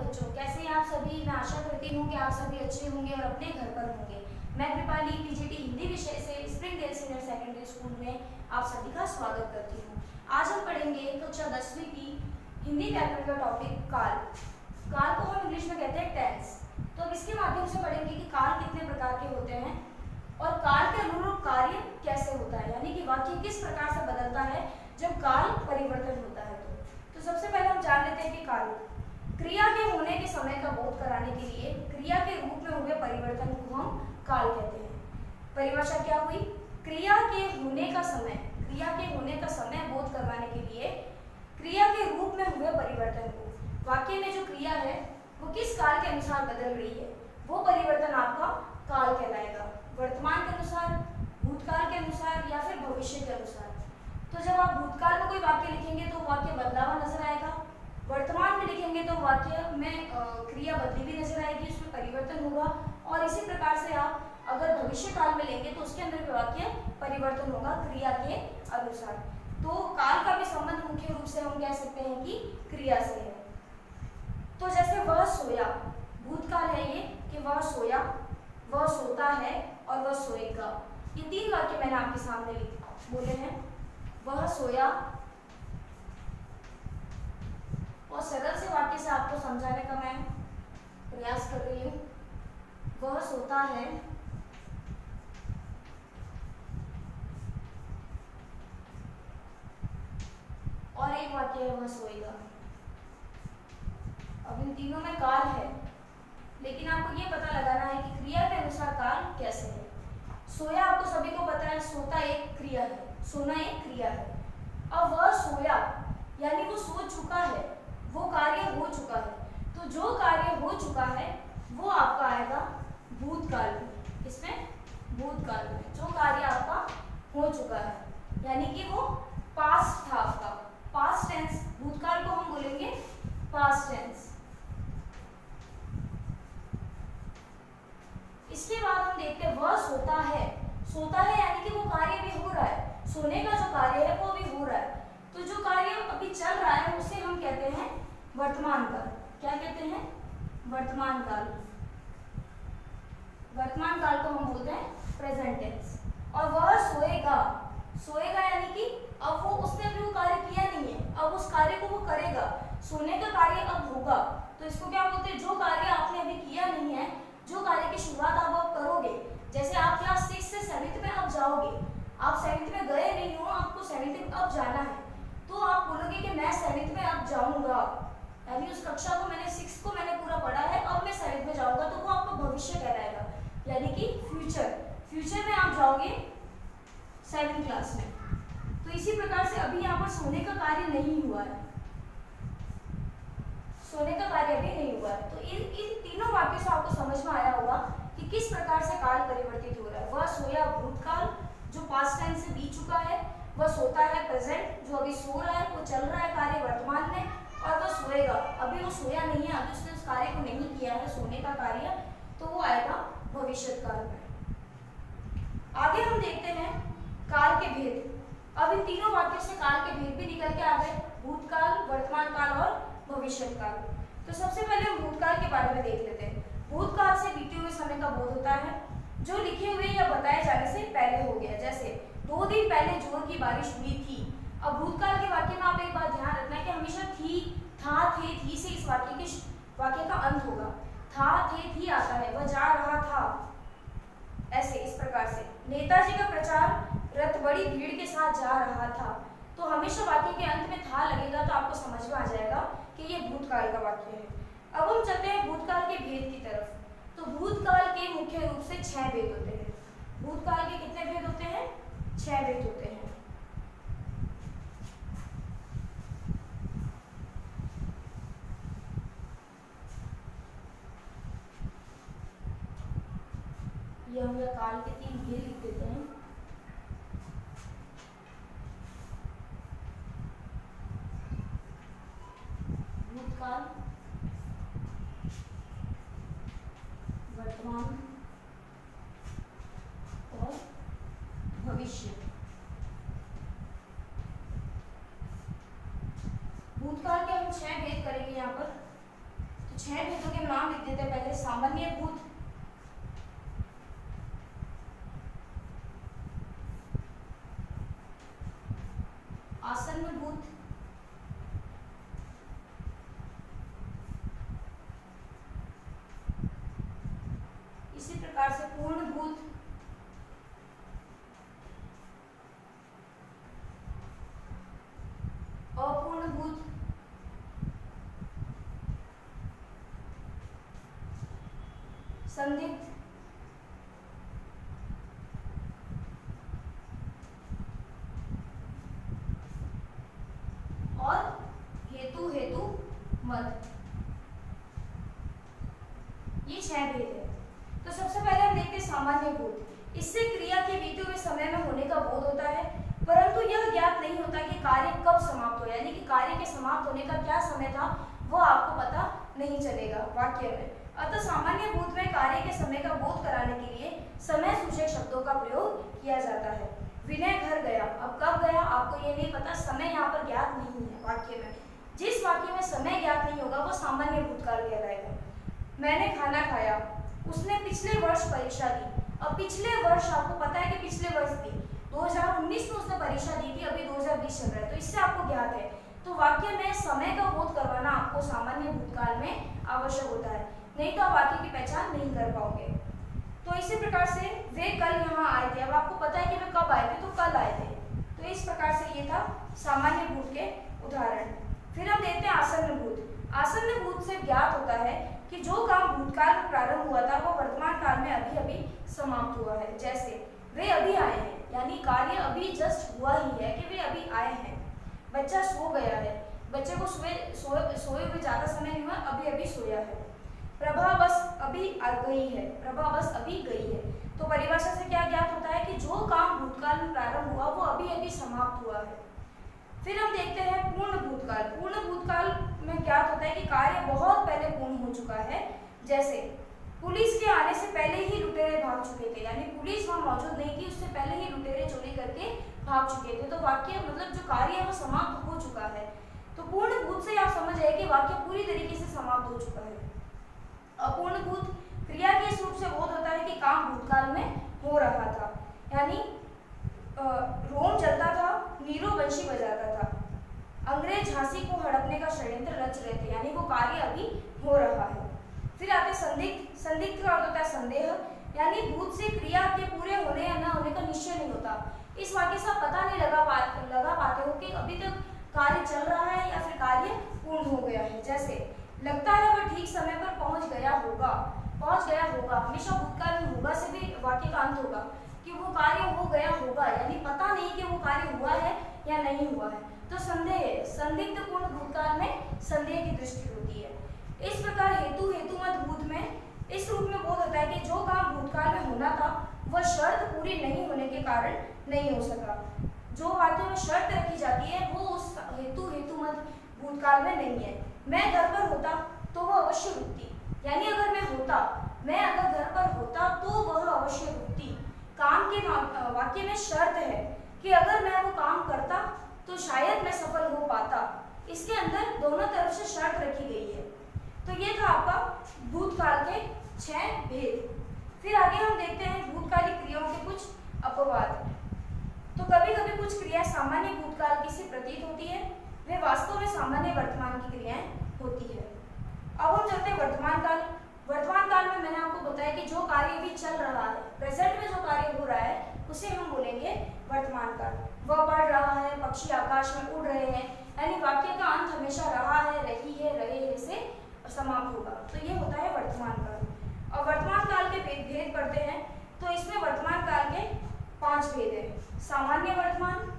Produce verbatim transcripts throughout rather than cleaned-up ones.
बच्चों, कैसे हैं आप सभी। मैं आशा करती हूँ कि आप सभी अच्छे होंगे और अपने घर पर होंगे। मैं कृपाली पीजीटी हिंदी विषय से स्प्रिंगडेल सीनियर सेकेंडरी स्कूल में आप सभी का स्वागत करती हूँ। आज हम पढ़ेंगे कक्षा दसवीं की हिंदी व्याकरण का टॉपिक काल। काल को हम इंग्लिश में कहते हैं टेंस। तो अब इसके माध्यम से पढ़ेंगे कि काल कितने प्रकार के होते हैं और काल के अनुरूप कार्य कैसे होता है, यानी कि वाक्य किस प्रकार से बदलता है जब काल परिवर्तन होता है। तो, तो सबसे पहले हम जान लेते हैं कि काल क्रिया के होने के समय का बोध कराने के लिए क्रिया के रूप में हुए परिवर्तन को हम काल कहते हैं। परिभाषा क्या हुई? क्रिया के होने का समय, क्रिया के होने का समय बोध करवाने के लिए क्रिया के रूप में हुए परिवर्तन को, वाक्य में जो क्रिया है वो किस काल के अनुसार बदल रही है, वो परिवर्तन आपका काल कहलाएगा। वर्तमान के अनुसार, भूतकाल के अनुसार या फिर भविष्य के अनुसार। तो जब आप भूतकाल में कोई वाक्य लिखेंगे तो वाक्य बदला हुआ नजर आएगा, वर्तमान में लिखेंगे तो वाक्य में क्रिया बदली भी नजर आएगी, उसमें परिवर्तन होगा। और इसी प्रकार से आप अगर भविष्य काल में लेंगे तो उसके अंदर भी वाक्य परिवर्तन होगा क्रिया के अनुसार। तो काल का भी संबंध मुख्य रूप से हम कह सकते हैं कि क्रिया से है। तो जैसे वह सोया, भूतकाल है ये कि वह सोया, वह सोता है और वह सोएगा। ये तीन वाक्य मैंने आपके सामने बोले हैं। वह सोया, और सरल से वाक्य से आपको समझाने का मैं प्रयास कर रही हूँ। वह सोता है, और एक वाक्य है वह सोएगा। अब इन तीनों में काल है, लेकिन आपको ये पता लगाना है कि क्रिया के अनुसार काल कैसे है। सोया आपको सभी को पता है, सोता एक क्रिया है, सोना एक क्रिया है। अब वह सोया यानी वो सो चुका है, वो कार्य हो चुका है। तो जो कार्य हो चुका है वो आपका आएगा भूतकाल में। इसमें भूतकाल में जो कार्य आपका हो चुका है, यानी कि वो पास्ट था आपका, पास्ट टेंस। भूतकाल को हम बोलेंगे पास्ट टेंस। इसके बाद हम देखते हैं वह सोता है। सोता है यानी कि वो कार्य भी हो रहा है, सोने का जो कार्य है वो भी हो रहा है। तो जो कार्य अभी चल रहा है उसे हम कहते हैं वर्तमान काल। क्या कहते हैं? वर्तमान काल। वर्तमान काल को हम बोलते हैं प्रेजेंट टेंस। और वह सोएगा, सोएगा यानी कि अब वो उसने अभी वो कार्य किया नहीं है, अब उस कार्य को वो करेगा। सोने का कार्य अब होगा, तो इसको क्या बोलते हैं? जो कार्य आपने अभी किया नहीं है, जो कार्य की शुरुआत आप अब करोगे। जैसे आप क्लास सिक्स से सेवेंथ में अब जाओगे, आप सेवेंथ में गए नहीं हो, आपको सेवेंथ में अब जाना है, तो आप बोलोगे कि मैं सेवेंथ में अब जाऊंगा, यानी उस कक्षा को मैंने सिक्स को मैंने पूरा पढ़ा है, अब मैं सेवेंथ में जाऊंगा। तो वो आपका भविष्य कहलाएगा, यानी कि फ्यूचर। फ्यूचर में आप जाओगे सेवेंथ क्लास में। तो इसी प्रकार से अभी यहाँ पर सोने का कार्य नहीं हुआ है, सोने का कार्य अभी नहीं हुआ है। तो इन इन तीनों वाक्यों से आपको समझ में आया होगा कि किस प्रकार से काल परिवर्तित हो रहा है। वह सोया भूतकाल जो पास्ट टाइम से बीत चुका है, वह सोता है प्रेजेंट जो अभी सो रहा है, वो चल रहा है कार्य वर्तमान में, और वह सोएगा अभी वो सोया नहीं है, अभी उसने उस कार्य को नहीं किया है सोने का कार्य, तो वो आएगा भविष्य काल में। आगे हम देखते हैं काल के भेद। अब इन तीनों वाक्यों से काल के भेद भी निकल के आ गए, भूतकाल, वर्तमान काल और भविष्य काल। तो सबसे पहले हम भूतकाल के बारे में देख लेते हैं। भूतकाल से बीते हुए समय का बोध होता है जो लिखे हुए या बताए जाने से पहले हो गया। जैसे दो दिन पहले जोर की बारिश हुई थी। अब भूतकाल के वाक्य में आप एक बात ध्यान रखना है कि हमेशा थी, था, थे, थी से इस वाक्य के वाक्य का अंत होगा। था, थे, थी आता है, वह जा रहा था, ऐसे इस प्रकार से। नेताजी का प्रचार रथ बड़ी भीड़ के साथ जा रहा था। तो हमेशा वाक्य के अंत में था लगेगा, तो आपको समझ में आ जाएगा कि ये भूतकाल का वाक्य है। अब हम चलते हैं भूतकाल के भेद की तरफ। तो भूतकाल के मुख्य रूप से छह भेद होते हैं। भूतकाल के कितने भेद होते हैं? छह भेद होते हैं। ये हम काल के तीन भेद लिख देते हैं। भूतकाल, वर्तमान और भविष्य। भूतकाल के हम छह भेद करेंगे यहाँ पर। छह भेदों के नाम लिख देते हैं पहले। सामान्य भूत, आसन्न भूत, इसी प्रकार से पूर्ण भूत, अपूर्ण भूत, संदिग्ध, और हेतु हेतु मत। ये छह भेद है। तो सबसे पहले हम देखते हैं सामान्य भूत। इससे क्रिया के बीते हुए समय में होने का बोध होता है, परंतु यह ज्ञात नहीं होता कि कार्य कब समाप्त हो, यानी कि कार्य के समाप्त होने का क्या समय था वो आपको पता नहीं चलेगा वाक्य में। अतः सामान्य भूत में कार्य के समय का बोध कराने के लिए समय सूचक शब्दों का प्रयोग किया जाता है। विनय घर गया, अब कब गया आपको ये नहीं पता, समय यहाँ पर ज्ञात नहीं है वाक्य में। जिस वाक्य में समय ज्ञात नहीं होगा वो सामान्य भूतकाल कहलाएगा। मैंने खाना खाया, उसने पिछले वर्ष परीक्षा दी। अब पिछले वर्ष आपको पता है कि पिछले वर्ष दी, दो हज़ार उन्नीस में उसने परीक्षा दी थी, अभी दो हज़ार बीस चल रहा है, तो इससे आपको ज्ञात है। तो वाक्य में समय का बोध करवाना आपको सामान्य भूतकाल में आवश्यक होता है, नहीं तो आप वाक्य की पहचान नहीं कर पाओगे। तो इसी प्रकार से वे कल यहाँ आए थे, अब आपको पता है कि वे कब आए थे, तो कल आए थे। तो इस प्रकार से ये था सामान्य भूत के उदाहरण। फिर हम देखते हैं आसन्न भूत। आसन्न भूत से ज्ञात होता है कि जो काम भूतकाल में प्रारंभ हुआ था वो वर्तमान काल में अभी अभी समाप्त हुआ है। जैसे वे अभी आए हैं, यानी कार्य अभी जस्ट हुआ ही है कि वे अभी आए हैं। बच्चा सो गया है, बच्चे को सोए सोए सोए हुए ज्यादा समय नहीं हुआ, अभी अभी सोया है। प्रभा बस अभी आ गई है, प्रभा बस अभी गई है। तो परिभाषा से क्या ज्ञात होता है कि जो काम भूतकाल में प्रारंभ हुआ वो अभी अभी समाप्त हुआ है। फिर हम देखते हैं पूर्ण भूतकाल। पूर्ण भूतकाल में ज्ञात होता है कि कार्य बहुत पहले पूर्ण हो चुका है। जैसे पुलिस के आने से पहले ही लुटेरे भाग चुके थे, यानी पुलिस वहां मौजूद नहीं थी, उससे पहले ही लुटेरे चोरी करके भाग चुके थे। तो वाक्य मतलब जो कार्य है वो समाप्त हो चुका है। तो पूर्ण भूत से आप समझ आए कि वाक्य पूरी तरीके से समाप्त हो चुका है। अपूर्ण भूत क्रिया के इस रूप से बोध होता है कि काम भूतकाल में हो रहा था, यानी रोम चलता था, नीरो बंशी बजाता था, अंग्रेज झांसी को हड़पने का षड्यंत्र रच रहे थे, यानी वो कार्य अभी हो रहा है। फिर आते संदिग्ध। संदिग्ध का अर्थ होता है संदेह, यानी भूत से क्रिया के पूरे होने या न होने का निश्चय नहीं होता। इस वाक्य से आप पता नहीं लगा पा लगा पाते हो कि अभी तक कार्य चल रहा है या फिर कार्य पूर्ण हो गया है। जैसे लगता है वह ठीक समय पर पहुंच गया होगा, पहुंच गया होगा हमेशा भूतकाल में होगा से भी वाक्य का अंत होगा कि वो कार्य हो गया होगा, यानी पता नहीं कि वो कार्य हुआ है या नहीं हुआ है। तो संदेह, संदिग्ध पूर्ण भूतकाल में संदेह की दृष्टि होती है। इस प्रकार हेतु हेतुमत भूत में इस रूप में बोध होता है कि जो काम भूतकाल में होना था वह शर्त पूरी नहीं होने के कारण नहीं हो सका। जो वाक्य में शर्त रखी जाती है वो उस हेतु हेतुमत भूतकाल में नहीं है। मैं घर पर होता तो वह अवश्य रुकती, यानी अगर मैं होता मैं अगर घर पर होता तो वह अवश्य रुकती। काम के वाक्य में शर्त है कि अगर मैं वो काम करता तो शायद मैं सफल हो पाता। इसके अंदर दोनों तरफ से शर्त रखी गई है। तो ये था आपका भूतकाल के छह भेद। फिर आगे हम देखते हैं भूतकालिक क्रियाओं के कुछ अपवाद। तो कभी कभी कुछ क्रियाएं सामान्य भूतकाल की सी प्रतीत होती है, वे वास्तव में सामान्य वर्तमान की क्रियाएं होती है। अब हम चलते हैं वर्तमान काल। वर्तमान काल में मैंने आपको बताया कि जो कार्य अभी चल रहा है, प्रेजेंट में जो कार्य हो रहा है उसे हम बोलेंगे वर्तमान काल। वह बढ़ रहा है, पक्षी आकाश में उड़ रहे हैं, यानी वाक्य का अंत हमेशा रहा है, रही है, रहे है से समाप्त होगा। तो ये होता है वर्तमान काल। और वर्तमान काल के भेद भेद पढ़ते हैं तो इसमें वर्तमान काल के पांच भेद है। सामान्य वर्तमान,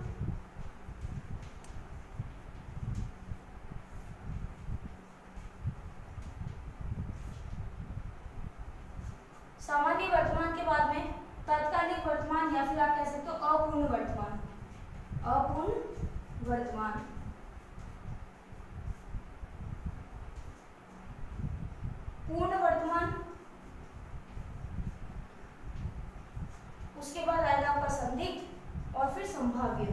सामान्य वर्तमान के बाद में तात्कालिक वर्तमान या फिर आप कह सकते हो अपूर्ण वर्तमान, अपूर्ण वर्तमान, पूर्ण वर्तमान, उसके बाद आएगा आपका संदिग्ध और फिर संभाव्य।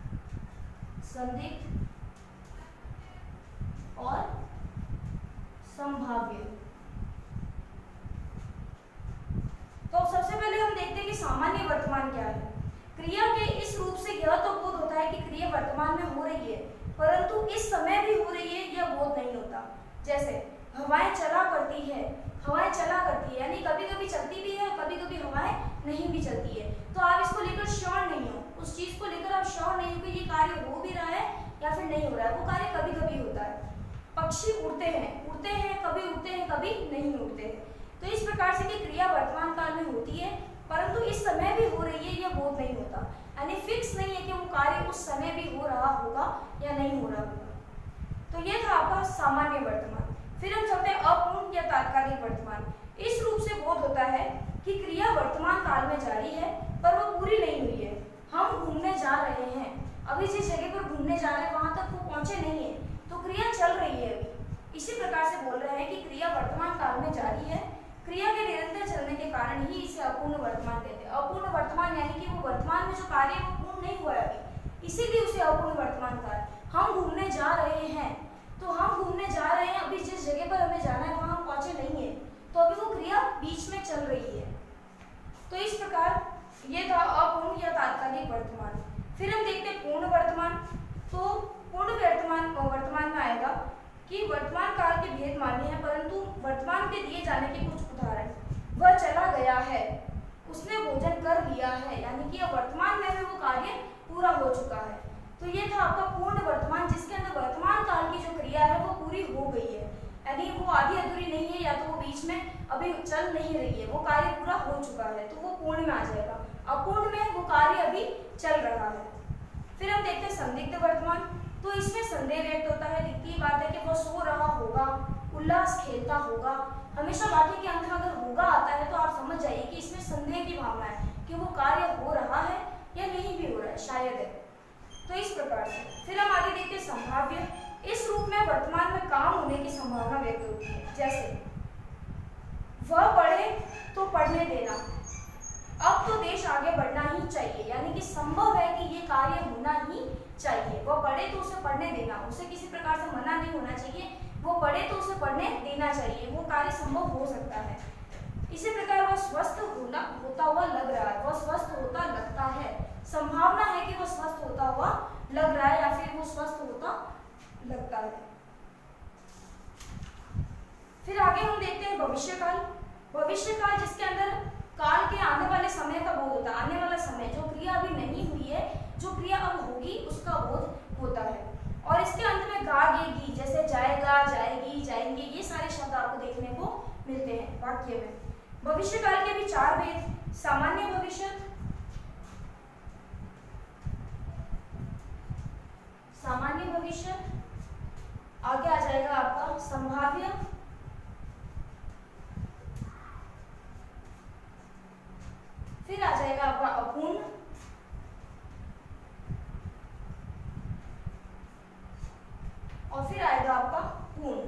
संदिग्ध और संभाव्य। तो सबसे पहले हम देखते हैं कि सामान्य वर्तमान क्या है। क्रिया के इस रूप से यह तो बोध होता है कि क्रिया वर्तमान में हो रही है, परंतु इस समय भी हो रही है यह बोध नहीं होता। जैसे हवाएं चला करती है, हवाएं चला करती है यानी कभी कभी चलती भी है, कभी कभी हवाएं नहीं भी चलती है। तो आप इसको लेकर श्योर नहीं हो, उस चीज को लेकर आप श्योर नहीं हो कि ये कार्य हो भी रहा है या फिर नहीं हो रहा है, वो कार्य कभी कभी होता है। पक्षी उड़ते हैं, उड़ते हैं कभी उड़ते हैं कभी नहीं उड़ते हैं। तो इस प्रकार से कि क्रिया वर्तमान काल में होती है परंतु इस समय भी हो रही है यह बोध नहीं होता, यानी फिक्स नहीं है कि वो कार्य उस समय भी हो रहा होगा या नहीं हो रहा होगा। तो ये था आपका सामान्य वर्तमान। फिर हम चलते हैं अपूर्ण या तात्कालिक वर्तमान। इस रूप से बोध होता है कि क्रिया वर्तमान काल में जारी है पर वो पूरी नहीं हुई है। हम घूमने जा रहे हैं, अभी जिस जगह पर घूमने जा रहे हैं वहां तक वो पहुंचे नहीं है, तो क्रिया चल रही है अभी। इसी प्रकार से बोल रहे हैं कि क्रिया वर्तमान काल में जारी है, क्रिया के निरंतर चलने के कारण ही इसे अपूर्ण वर्तमान कहते हैं। अपूर्ण वर्तमान यानी कि वो वर्तमान में जो कार्य है वो पूर्ण नहीं हुआ है अभी, इसीलिए उसे अपूर्ण वर्तमान काल। हम घूमने जा रहे हैं, तो हम घूमने जा रहे हैं, अभी जिस जगह पर हमें जाना है वहां हम पहुंचे नहीं है, तो अभी वो क्रिया बीच में चल रही है। तो इस प्रकार ये था अपूर्ण या तात्कालिक वर्तमान। फिर हम देखते हैं पूर्ण वर्तमान। तो पूर्ण वर्तमान वर्तमान में आएगा कि वर्तमान काल के भेद मान्य है परंतु वर्तमान के दिए जाने के कुछ उदाहरण। वह चला गया है, उसने भोजन कर लिया है, यानी कि वर्तमान में भी वो कार्य पूरा हो चुका है। तो ये था आपका पूर्ण वर्तमान जिसके अंदर वर्तमान काल की जो क्रिया है वो पूरी हो गई है, यानी वो आधी अधूरी नहीं है या तो वो बीच में अभी चल नहीं रही है, वो कार्य पूरा हो चुका है, तो वो पूर्ण में आ जाएगा। अपूर्ण में वो कार्य अभी चल रहा है। फिर हम देखते हैं संदिग्ध वर्तमान। तो इसमें संदेह व्यक्त होता है, दिखती बात है कि वो सो रहा होगा, उल्लास खेलता होगा। हमेशा वाक्य के अंत में अगर होगा आता है तो आप समझ जाइए कि इसमें संदेह की भावना है कि वो कार्य हो रहा है या नहीं भी हो रहा है, शायद है। तो इस प्रकार से फिर हम आगे देखते हैं संभाव्य। इस रूप में वर्तमान में काम होने की संभावना व्यक्त होती है। जैसे वह पढ़े तो पढ़ने देना, अब तो देश आगे बढ़ना ही चाहिए, यानी कि संभव है कि ये कार्य होना ही चाहिए। वो पढ़े तो उसे पढ़ने देना, उसे किसी प्रकार से मना नहीं होना चाहिए, वो पढ़े तो उसे पढ़ने देना चाहिए, वो कार्य संभव हो सकता है। इसी प्रकार वह स्वस्थ होना होता हुआ लग रहा है, वह स्वस्थ होता लगता है, संभावना है कि वह स्वस्थ होता हुआ लग रहा है या फिर वो स्वस्थ होता लगता है। फिर आगे हम देखते हैं भविष्यकाल। भविष्यकाल जिसके अंदर काल के आने वाले समय का बोध होता है, आने वाला समय जो क्रिया अभी नहीं हुई है, जो क्रिया अब होगी उसका बोध होता है। और इसके अंत में गा गे गी, जैसे जाएगा, जाएगी, जाएंगे, ये सारे शब्द आपको देखने को मिलते हैं वाक्य में। भविष्यकाल के भी चार भेद, सामान्य भविष्य, सामान्य भविष्य, आगे आ जाएगा आपका संभाव्य, फिर आ जाएगा आपका अपूर्ण, और फिर आएगा आपका पूर्ण।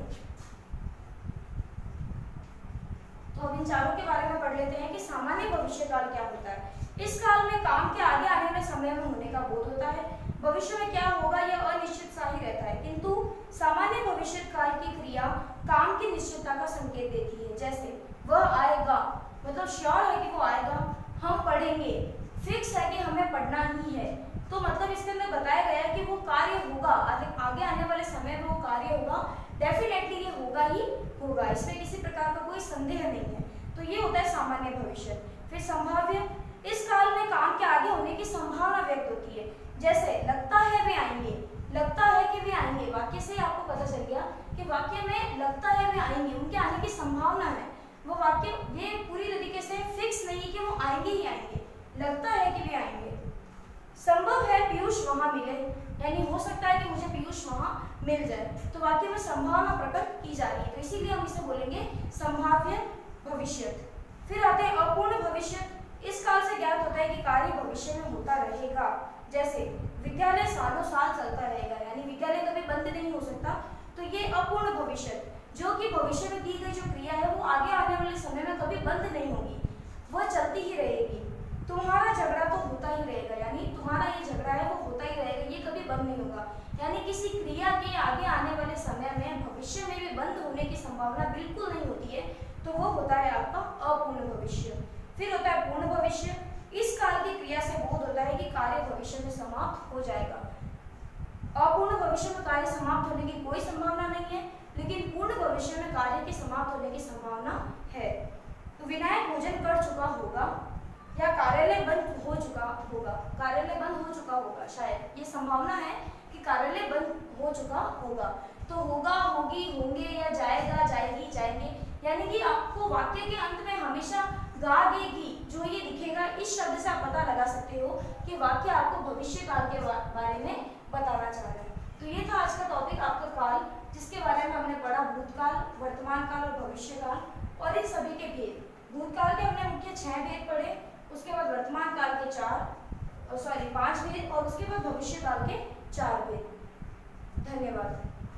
तो अब इन चारों के बारे में पढ़ लेते हैं कि सामान्य भविष्यकाल क्या होता है। इस काल में काम के आगे आने वाले समय में होने का बोध होता है। भविष्य में क्या होगा यह अनिश्चित सा ही रहता है, किंतु सामान्य भविष्य काल की क्रिया काम की निश्चितता का संकेत देती है। जैसे वह आएगा, मतलब श्योर है कि वो आएगा, हम पढ़ेंगे, फिक्स है कि हमें पढ़ना ही है, तो मतलब इसके अंदर बताया गया है कि वो कार्य होगा, आगे आने वाले समय में वो कार्य होगा, डेफिनेटली ये होगा ही होगा, इसमें किसी प्रकार का कोई संदेह नहीं है। तो ये होता है सामान्य भविष्य। फिर संभाव्य, इस काल में काम के आगे होने की संभावना व्यक्त होती है। जैसे लगता है वे आएंगे, लगता है कि वे आएंगे, वाक्य से आपको पता चल गया कि वाक्य में लगता है वे आएंगे, उनके आने की संभावना है। वो वाक्य ये पूरी तरीके से फिक्स नहीं कि वो आएंगे ही आएंगे, लगता है कि वे आएंगे। संभव है पीयूष वहां मिले, यानी हो सकता है कि मुझे पीयूष वहां मिल जाए, तो वाक्य में संभावना प्रकट की जा रही है, तो इसीलिए हम इसे बोलेंगे संभाव्य भविष्य। फिर आते हैं अपूर्ण भविष्य। इस काल से ज्ञात होता है कि कार्य भविष्य में होता रहेगा। जैसे विद्यालय सालों साल चलता रहेगा, यानी विद्यालय कभी बंद नहीं हो सकता, तो ये अपूर्ण भविष्य, जो कि भविष्य में की गई जो क्रिया है वो आगे आने वाले समय में कभी बंद नहीं होगी, वह चलती ही रहेगी। तुम्हारा झगड़ा तो होता ही रहेगा, यानी तुम्हारा ये झगड़ा है वो होता ही रहेगा, ये कभी बंद नहीं होगा, यानी किसी क्रिया के आगे आने वाले समय में भविष्य में भी बंद होने की संभावना तो वो होता है आपका अपूर्ण भविष्य। फिर होता है पूर्ण भविष्य। इस काल की क्रिया से बोध होता है कि कार्य भविष्य में समाप्त हो जाएगा। अपूर्ण भविष्य में कार्य समाप्त होने की कोई संभावना नहीं है, लेकिन पूर्ण भविष्य में कार्य के समाप्त होने की संभावना है। तो विनायक भोजन कर चुका होगा या कार्यालय बंद हो चुका होगा। कार्यालय बंद हो चुका होगा, शायद ये संभावना है कि कार्यालय बंद हो चुका होगा। तो होगा, होगी, होंगे या जाएगा, जाएगी, जाएंगे, यानी कि आपको वाक्य के अंत में हमेशा गा देगी जो ये दिखेगा, इस शब्द से आप पता लगा सकते हो कि वाक्य आपको भविष्य काल के बारे में बताना चाह रहा है। तो ये था आज का टॉपिक आपका काल, जिसके बारे में हमने पढ़ा भूतकाल, वर्तमान काल और भविष्य काल और इन सभी के भेद। भूतकाल के हमने मुख्य छह भेद पढ़े, उसके बाद वर्तमान काल के चार सॉरी पांच भेद और उसके बाद भविष्य काल के चार भेद। धन्यवाद।